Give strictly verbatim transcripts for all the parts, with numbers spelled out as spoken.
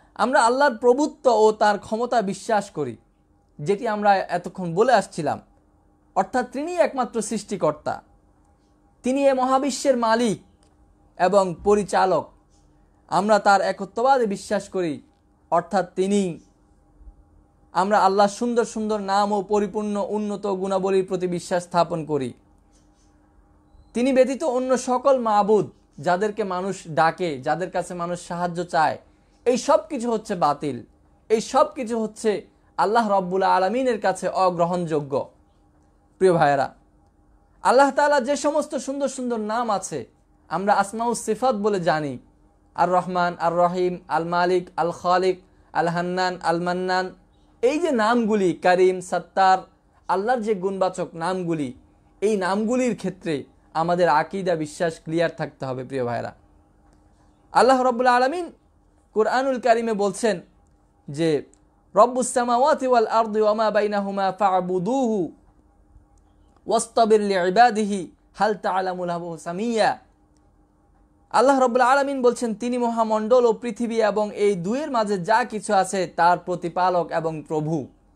আমরা আল্লাহর প্রভুত্ব ও তার ক্ষমতা বিশ্বাস করি, যেটি আমরা এতক্ষণ বলে আসছিলাম। অর্থাৎ তিনি একমাত্র সৃষ্টিকর্তা, তিনি এ মহাবিশ্বের মালিক এবং পরিচালক। আমরা তার একত্ববাদে বিশ্বাস করি, অর্থাৎ তিনি আমরা আল্লাহর সুন্দর সুন্দর নাম ও পরিপূর্ণ উন্নত গুণাবলীর প্রতি বিশ্বাস স্থাপন করি। তিনি ব্যতীত অন্য সকল মাবুদ যাদেরকে মানুষ ডাকে, যাদের কাছে মানুষ সাহায্য চায়, এই সব কিছু হচ্ছে বাতিল। এই সব কিছু হচ্ছে আল্লাহ রব্বুল আলামিনের কাছে অগ্রহণযোগ্য। প্রিয় ভাইয়েরা, আল্লাহ তাআলা যে সমস্ত সুন্দর সুন্দর নাম আছে আমরা আসমা ও সিফাত বলে জানি, আর রহমান, আর রহিম, আল মালিক, আল খালিক, আল হান্নান, আল মান্নান, এই যে নামগুলি, করিম, সত্তার, আল্লাহর যে গুণবাচক নামগুলি, এই নামগুলির ক্ষেত্রে আমাদের আকীদা বিশ্বাস ক্লিয়ার থাকতে হবে। প্রিয় ভাইরা, আল্লাহ রাব্বুল আলামিন কুরআনুল কারীমে বলছেন যে রব্বুস সামাওয়াতি ওয়াল আরদি ওয়া মা বাইনাহুমা ফা'বুদুহু ওয়াসতাবির লিইবাদিহি হাল তা'লামু লাহু সামিয়্যা। আল্লাহ রাব্বুল আলামিন বলছেন তিনি মহামণ্ডল ও পৃথিবী এবং এই দুইয়ের মাঝে যা কিছু আছে তার প্রতিপালক এবং প্রভু।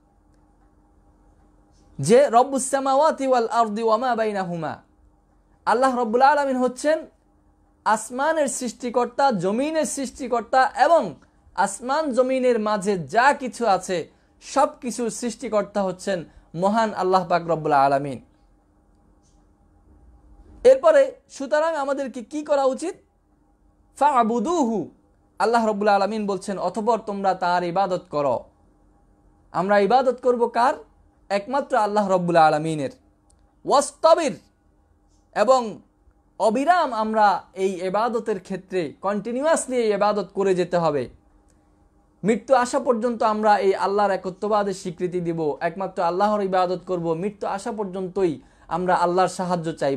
যে রব্বুস সামাওয়াতি ওয়াল আরদি ওয়া মা বাইনাহুমা, আল্লাহ রাব্বুল আলামিন হচ্ছেন আসমানের সৃষ্টিকর্তা, জমিনের সৃষ্টিকর্তা এবং আসমান জমিনের মাঝে যা কিছু আছে সব কিছুর সৃষ্টিকর্তা হচ্ছেন মহান আল্লাহ পাক রব্বুল আলামিন। এরপরে সুতরাং আমাদেরকে কি করা উচিত? ফা'বুদুহু, আল্লাহ রাব্বুল আলামিন বলছেন অতঃপর তোমরা তার ইবাদত করো। আমরা ইবাদত করব কার? একমাত্র আল্লাহ রাব্বুল আলামিনের। ওয়াসতাবির, এবং অবিরাম আমরা এই ইবাদতের ক্ষেত্রে কন্টিনিউয়াসলি এই ইবাদত করে যেতে হবে। মৃত্যু আসা পর্যন্ত আমরা এই আল্লাহর একত্ববাদের স্বীকৃতি দিব, একমাত্র আল্লাহর ইবাদত করব। মৃত্যু আসা পর্যন্তই আমরা আল্লাহর সাহায্য চাইব।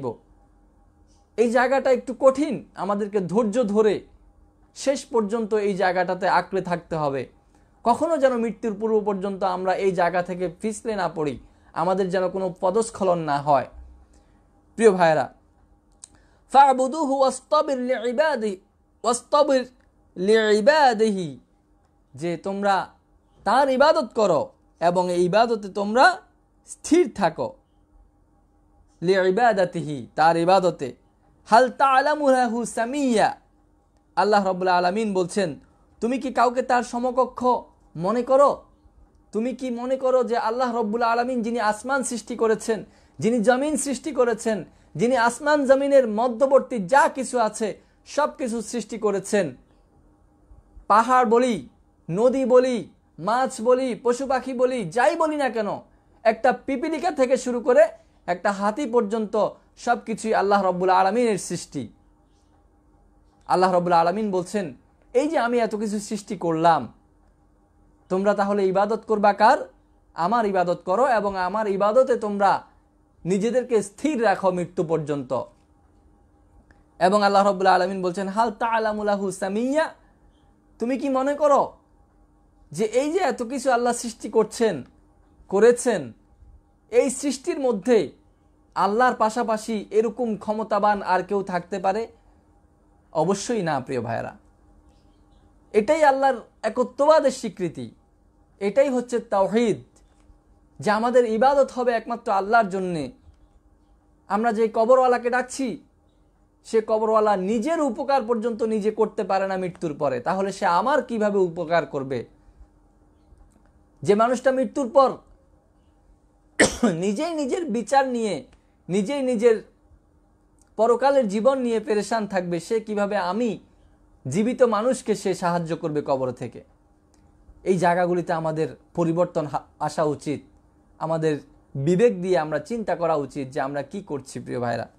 এই জায়গাটা একটু কঠিন, আমাদেরকে ধৈর্য ধরে শেষ পর্যন্ত এই জায়গাটাতে আঁকড়ে থাকতে হবে। কখনো যেন মৃত্যুর পূর্ব পর্যন্ত আমরা এই জায়গা থেকে পিছলে না পড়ি, আমাদের যেন কোনো পদস্খলন না হয়। প্রিয় ভাইরা, ফা'বুদুহু ওয়াসতাবির লিইবাদিহি ওয়াসতাবির লিইবাদিহি, যে তোমরা তার ইবাদত করো এবং এই ইবাদতে তোমরা স্থির থাকো। লিইবাদাতিহি, তার ইবাদতে। হাল তা'লামু লাহু সামিয়্যা, আল্লাহ রাব্বুল আলামিন বলছেন তুমি কি কাউকে তার সমকক্ষ মনে করো? তুমি কি মনে করো যে আল্লাহ রাব্বুল আলামিন যিনি আসমান সৃষ্টি করেছেন, যিনি জমিন সৃষ্টি করেছেন, যিনি আসমান জমিনের মধ্যবর্তী যা কিছু আছে সব কিছু সৃষ্টি করেছেন, পাহাড় বলি, নদী বলি, মাছ বলি, পশু পাখি বলি, যাই বলি না কেন, একটা পিপিলিকা থেকে শুরু করে একটা হাতি পর্যন্ত সব কিছুই আল্লাহ রাব্বুল আলামিনের সৃষ্টি। আল্লাহ রাব্বুল আলামিন বলছেন এই যে আমি এত কিছু সৃষ্টি করলাম, তোমরা তাহলে ইবাদত করবা কার? আমার ইবাদত করো এবং আমার ইবাদতে তোমরা নিজেদেরকে স্থির রাখো মৃত্যু পর্যন্ত। এবং আল্লাহ রাব্বুল আলামিন বলছেন হাল তা'লামু লাহু সামিয়্যা, তুমি কি মনে করো যে এই যে এত কিছু আল্লাহ সৃষ্টি করছেন করেছেন, এই সৃষ্টির মধ্যে আল্লাহর পাশাপাশি এরকম ক্ষমতাবান আর কেউ থাকতে পারে? অবশ্যই না। প্রিয় ভাইরা, এটাই আল্লাহর একত্ববাদের স্বীকৃতি, এটাই হচ্ছে তাওহীদ, যে আমাদের ইবাদত হবে একমাত্র আল্লাহর জন্যে। আমরা যে কবরওয়ালাকে ডাকছি, সে কবরওয়ালা নিজের উপকার পর্যন্ত নিজে করতে পারে না মৃত্যুর পরে, তাহলে সে আমার কিভাবে উপকার করবে? যে মানুষটা মৃত্যুর পর নিজেই নিজের বিচার নিয়ে, নিজেই নিজের পরকালের জীবন নিয়ে পেরেশান থাকবে, সে কিভাবে আমি জীবিত মানুষকে সে সাহায্য করবে কবর থেকে? এই জায়গাগুলিতে আমাদের পরিবর্তন আসা উচিত। আমাদের বিবেক দিয়ে আমরা চিন্তা করা উচিত যে আমরা কি করছি। প্রিয় ভাইরা,